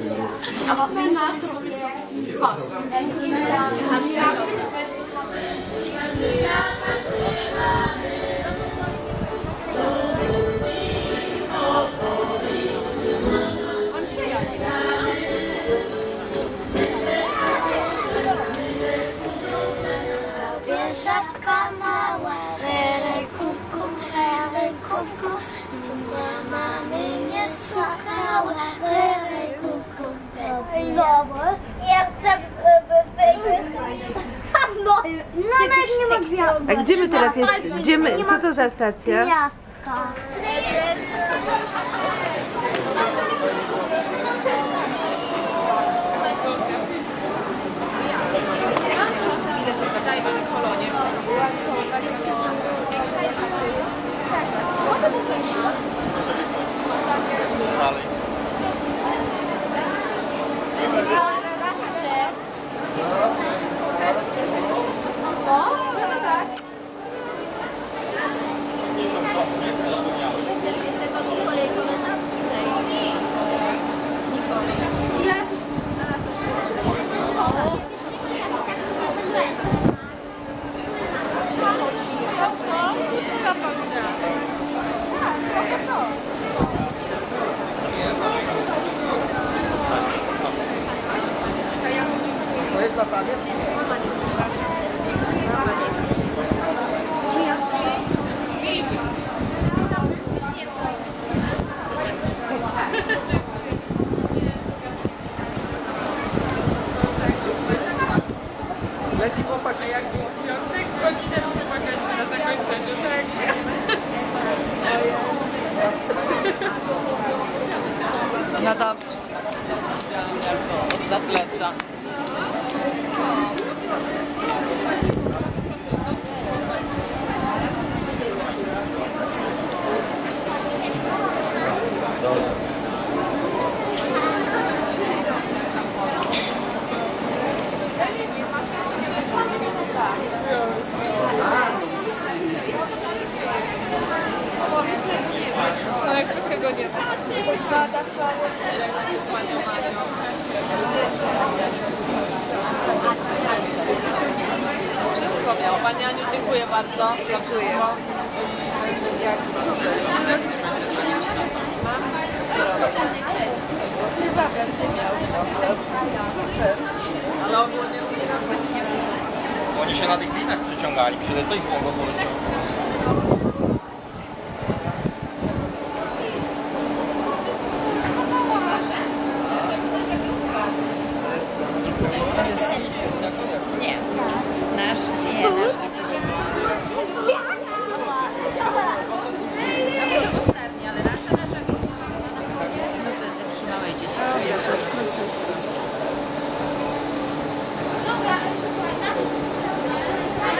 Aber was? Żabka mała, here kuku, tu mamy nie sokała, here kuku. Znowu, ja chcę, żeby wyjechać. No nawet nie ma gwiazdy. A gdzie my teraz jesteśmy? Co to za stacja? Gwiazdka. To jest latawiec? Leti, popatrz. Jak było piątek, godzinę wspomagaliśmy na zakończeniu, tak? No to od zaplecza. No jak zwykle go nie ma. Wszystko miał. Pani Aniu, dziękuję bardzo. Dziękuję. Ale ogólnie Oni się na tych linach przyciągali, mi się to ich mogło powiedzieć.